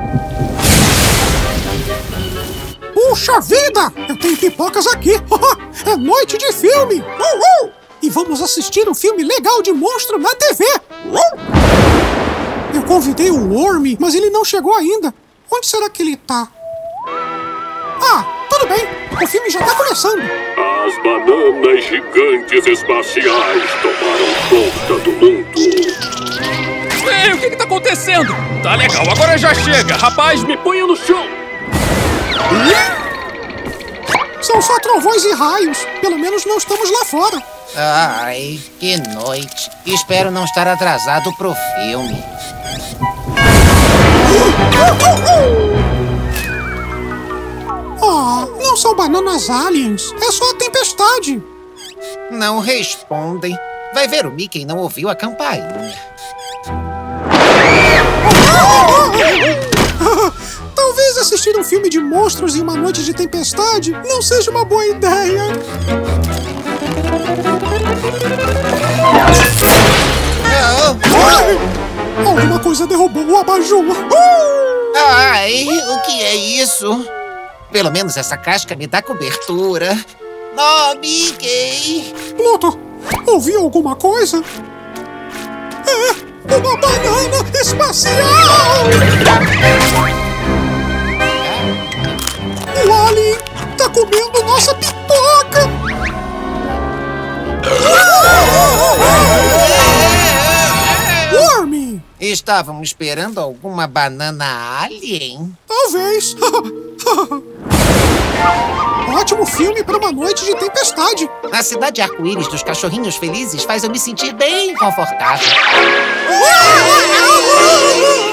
Puxa vida! Eu tenho pipocas aqui! É noite de filme! E vamos assistir um filme legal de monstro na TV! Eu convidei o Wormy, mas ele não chegou ainda. Onde será que ele tá? Ah, tudo bem! O filme já tá começando! As bananas gigantes espaciais tomaram conta do mundo. Ei, o que tá acontecendo? Tá legal, agora já chega! Rapaz, me ponha no chão! São só trovões e raios. Pelo menos não estamos lá fora. Ai, que noite. Espero não estar atrasado pro filme. Não são bananas aliens. É só a tempestade. Não respondem. Vai ver, o Mickey não ouviu a campainha. Talvez assistir um filme de monstros em uma noite de tempestade não seja uma boa ideia. Alguma coisa derrubou o abajur. Ai, o que é isso? Pelo menos essa casca me dá cobertura. Oh, Mickey! Pluto, ouviu alguma coisa? É uma banana espacial! O alien tá comendo nossa pipoca! Wormy! Estavam esperando alguma banana alien? Talvez. Ótimo filme para uma noite de tempestade. A cidade arco-íris dos cachorrinhos felizes faz eu me sentir bem confortável.